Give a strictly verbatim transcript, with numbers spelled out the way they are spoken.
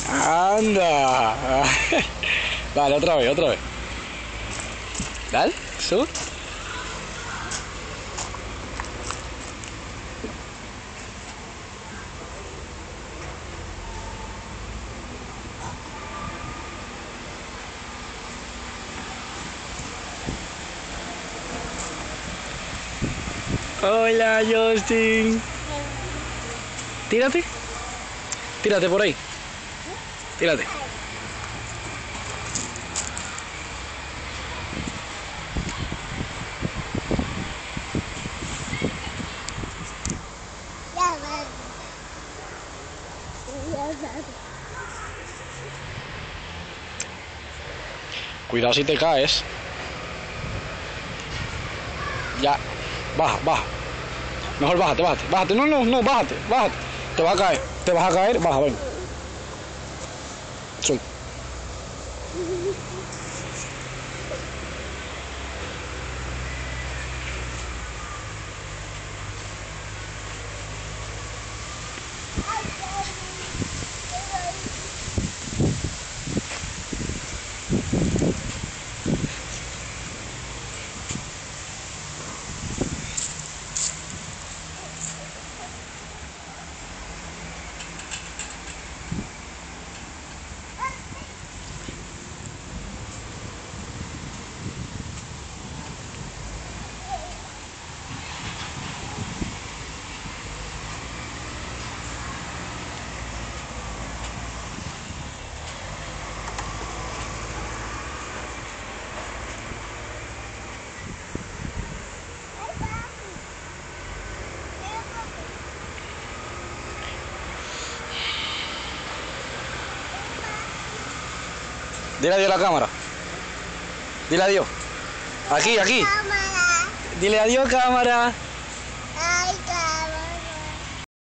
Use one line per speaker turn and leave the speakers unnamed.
Anda. Vale, otra vez, otra vez. Dale, sube. Hola, Justin. Tírate. Tírate por ahí. Tírate. Cuidado si te caes. Ya. Baja, baja. Mejor bájate, bájate. Bájate. No, no, no, bájate, bájate. Te vas a caer. Te vas a caer. Baja, ven. Suelta. Dile adiós a la cámara. Dile adiós. Aquí, aquí. Dile adiós, cámara.